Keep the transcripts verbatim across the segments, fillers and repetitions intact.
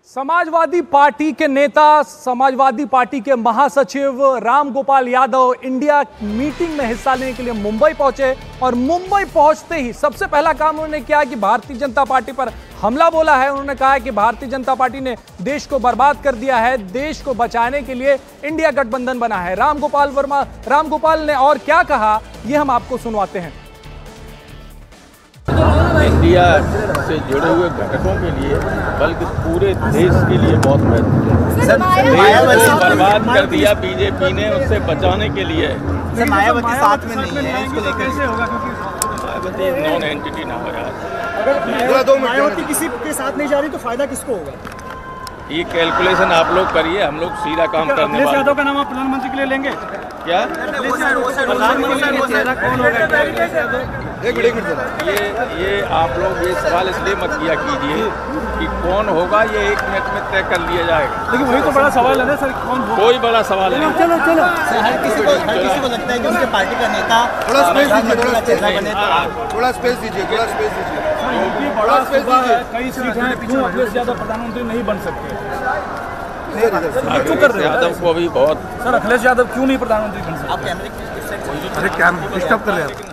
Samajwadi party के नेता, Samajwadi party के महासचिव राम गोपाल यादव इंडिया मीटिंग में हिस्सा लेने के लिए मुंबई पहुंचे और मुंबई पहुंचते ही सबसे पहला काम उन्होंने किया कि भारतीय जनता पार्टी पर हमला बोला है। उन्होंने कहा है कि भारतीय जनता पार्टी ने देश को बर्बाद कर दिया है, देश को बचाने के लिए इंडिया गठबंधन बना है। राम गोपाल वर्मा राम गोपाल ने और क्या कहा, ये हम आपको सुनवाते हैं। इंडिया से जुड़े हुए घटकों के लिए बल्कि पूरे देश के लिए बहुत महत्वपूर्ण है। देश को बर्बाद कर दिया बीजेपी ने, उससे बचाने के लिए मायावती साथ में नहीं है, इसको लेकर कैसे होगा? मायावती नॉन एंटिटी ना हो यार। अगर मायावती किसी के साथ नहीं जा रही तो फायदा किसको होगा? ये कैलकुलेशन आप लोग करिए, हम लोग सीधा काम करने वाले। अखिलेश यादव का नाम आप प्रधानमंत्री के लिए लेंगे क्या? प्रधानमंत्री का चेहरा कौन होगा? एक मिनट ये ये आप लोग ये सवाल इसलिए मत किया कीजिए कि कौन होगा, ये एक मिनट में तय कर लिया जाएगा। लेकिन वही तो बड़ा सवाल है ना सर, कौन होगा? कोई बड़ा सवाल नहीं। चलो चलो सर, हर किसी को हर किसी को लगता है कि उनके पार्टी का नेता थोड़ा स्पेस दीजिए, थोड़ा स्पेस बने थोड़ा स्पेस दीजिए, थोड़ा स्पेस दीजिए। बड़ा सुबह है, कई सीट हैं, क्यों अखिलेश यादव प्रधानमंत्री नहीं बन सकते? क्यों कर रहे हो? यादव को अभी बहुत सर, अखिलेश यादव क्यों नहीं प्रधानमंत्री बन सकते? आप कैमरे अरे क्या डिस्टर्ब कर रहे हैं?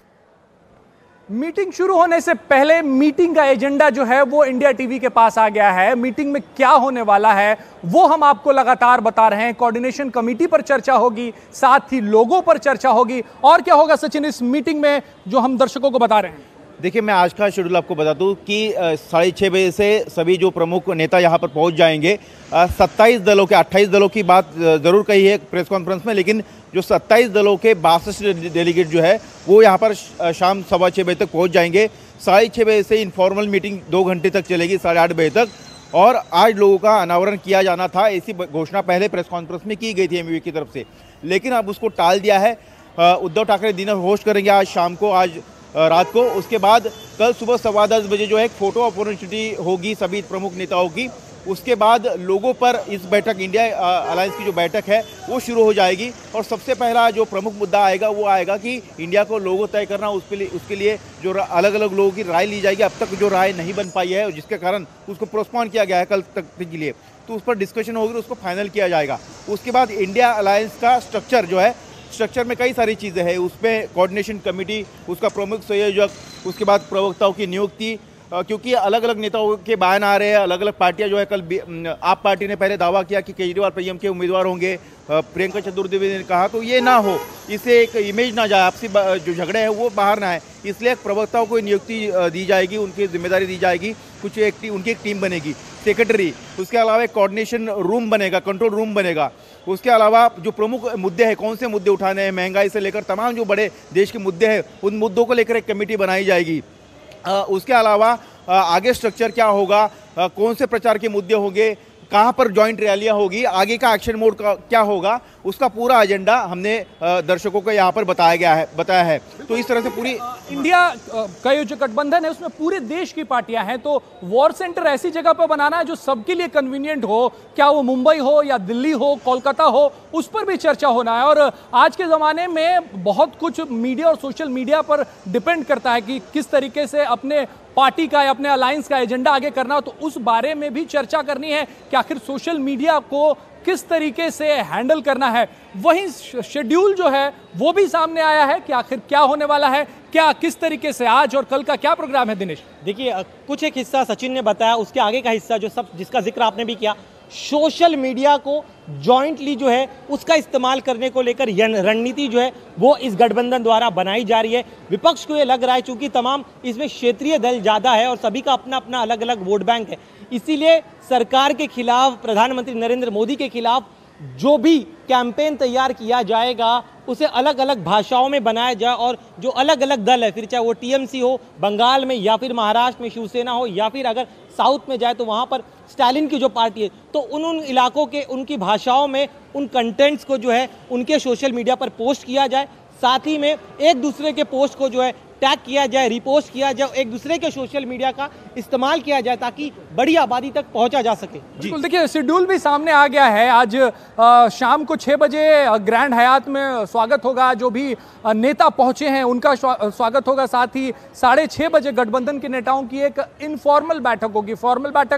मीटिंग शुरू होने से पहले मीटिंग का एजेंडा जो है वो इंडिया टीवी के पास आ गया है। मीटिंग में क्या होने वाला है वो हम आपको लगातार बता रहे हैं। कोऑर्डिनेशन कमेटी पर चर्चा होगी, साथ ही लोगों पर चर्चा होगी। और क्या होगा सचिन इस मीटिंग में जो हम दर्शकों को बता रहे हैं? देखिए, मैं आज का शेड्यूल आपको बता दूं कि साढ़े छः बजे से सभी जो प्रमुख नेता यहां पर पहुंच जाएंगे। सत्ताईस दलों के अट्ठाईस दलों की बात ज़रूर कही है प्रेस कॉन्फ्रेंस में, लेकिन जो सत्ताईस दलों के बासठ डेलीगेट जो है वो यहां पर शाम सवा छः बजे तक पहुंच जाएंगे। साढ़े छः बजे से इनफॉर्मल मीटिंग दो घंटे तक चलेगी, साढ़े आठ बजे तक। और आज लोगों का अनावरण किया जाना था, ऐसी घोषणा पहले प्रेस कॉन्फ्रेंस में की गई थी एमयूवी की तरफ से, लेकिन अब उसको टाल दिया है। उद्धव ठाकरे डिनर होस्ट करेंगे आज शाम को, आज रात को। उसके बाद कल सुबह सवा दस बजे जो है एक फोटो अपॉर्चुनिटी होगी सभी प्रमुख नेताओं की। उसके बाद लोगों पर इस बैठक, इंडिया अलायंस की जो बैठक है वो शुरू हो जाएगी। और सबसे पहला जो प्रमुख मुद्दा आएगा वो आएगा कि इंडिया को लोगो तय करना, उसके लिए उसके लिए जो अलग अलग लोगों की राय ली जाएगी। अब तक जो राय नहीं बन पाई है जिसके कारण उसको पोस्टपोन किया गया है कल तक के लिए, तो उस पर डिस्कशन होगी, उसको फाइनल किया जाएगा। उसके बाद इंडिया अलायंस का स्ट्रक्चर जो है, स्ट्रक्चर में कई सारी चीज़ें हैं। उसमें कोऑर्डिनेशन कमेटी, उसका प्रमुख संयोजक, उसके बाद प्रवक्ताओं की नियुक्ति, क्योंकि अलग अलग नेताओं के बयान आ रहे हैं, अलग अलग पार्टियां जो है। कल आप पार्टी ने पहले दावा किया कि केजरीवाल पीएम के उम्मीदवार होंगे, प्रियंका चतुर्वेदी ने कहा, तो ये ना हो, इससे एक इमेज ना जाए, आपसी जो झगड़े हैं वो बाहर ना आए, इसलिए प्रवक्ताओं को नियुक्ति दी जाएगी, उनकी जिम्मेदारी दी जाएगी। कुछ एक उनकी एक टीम बनेगी, सेक्रेटरी, उसके अलावा एक कोऑर्डिनेशन रूम बनेगा, कंट्रोल रूम बनेगा। उसके अलावा जो प्रमुख मुद्दे हैं, कौन से मुद्दे उठाने हैं, महंगाई से लेकर तमाम जो बड़े देश के मुद्दे हैं, उन मुद्दों को लेकर एक कमेटी बनाई जाएगी। आ, उसके अलावा आ, आगे स्ट्रक्चर क्या होगा, आ, कौन से प्रचार के मुद्दे होंगे, कहाँ पर जॉइंट रैलियाँ होगी, आगे का एक्शन मोड का क्या होगा, उसका पूरा एजेंडा हमने दर्शकों को यहाँ पर बताया गया है बताया है तो इस तरह से पूरी इंडिया का जो गठबंधन है उसमें पूरे देश की पार्टियां हैं, तो वॉर सेंटर ऐसी जगह पर बनाना है जो सबके लिए कन्वीनियंट हो, क्या वो मुंबई हो या दिल्ली हो, कोलकाता हो, उस पर भी चर्चा होना है। और आज के ज़माने में बहुत कुछ मीडिया और सोशल मीडिया पर डिपेंड करता है कि किस तरीके से अपने पार्टी का या अपने अलायंस का एजेंडा आगे करना हो, तो उस बारे में भी चर्चा करनी है कि आखिर सोशल मीडिया को किस तरीके से हैंडल करना है। वहीं शेड्यूल जो है वो भी सामने आया है कि आखिर क्या होने वाला है, क्या किस तरीके से आज और कल का क्या प्रोग्राम है। दिनेश, देखिए, कुछ एक हिस्सा सचिन ने बताया, उसके आगे का हिस्सा जो सब जिसका जिक्र आपने भी किया, सोशल मीडिया को जॉइंटली जो है उसका इस्तेमाल करने को लेकर रणनीति जो है वो इस गठबंधन द्वारा बनाई जा रही है। विपक्ष को ये लग रहा है चूंकि तमाम इसमें क्षेत्रीय दल ज़्यादा है और सभी का अपना अपना अलग अलग वोट बैंक है, इसीलिए सरकार के खिलाफ, प्रधानमंत्री नरेंद्र मोदी के खिलाफ जो भी कैंपेन तैयार किया जाएगा उसे अलग अलग भाषाओं में बनाया जाए। और जो अलग अलग दल है, फिर चाहे वो टीएमसी हो बंगाल में, या फिर महाराष्ट्र में शिवसेना हो, या फिर अगर साउथ में जाए तो वहाँ पर स्टालिन की जो पार्टी है, तो उन उन इलाकों के उनकी भाषाओं में उन कंटेंट्स को जो है उनके सोशल मीडिया पर पोस्ट किया जाए। साथ ही में एक दूसरे के पोस्ट को जो है टैग किया जाए, रिपोस्ट किया जाए, एक दूसरे के सोशल मीडिया का इस्तेमाल किया जाए ताकि बड़ी आबादी तक पहुंचा जा सके। बिल्कुल, देखिए शेड्यूल भी सामने आ गया है। आज आ, शाम को छः बजे ग्रैंड हयात में स्वागत होगा, जो भी नेता पहुंचे हैं उनका स्वागत होगा। साथ ही साढ़े छः बजे गठबंधन के नेताओं की एक इनफॉर्मल बैठक होगी। फॉर्मल बैठक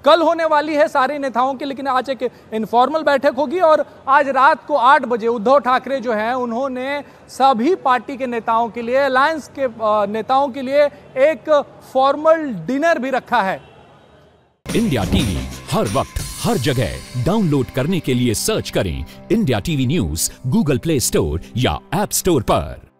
कल होने वाली है सारे नेताओं की, लेकिन आज एक इनफॉर्मल बैठक होगी और आज रात को आठ बजे उद्धव ठाकरे जो हैं उन्होंने सभी पार्टी के नेताओं के लिए, अलायंस के नेताओं के लिए एक फॉर्मल डिनर भी रखा है। इंडिया टीवी हर वक्त हर जगह डाउनलोड करने के लिए सर्च करें India TV news Google play store या ऐप स्टोर पर।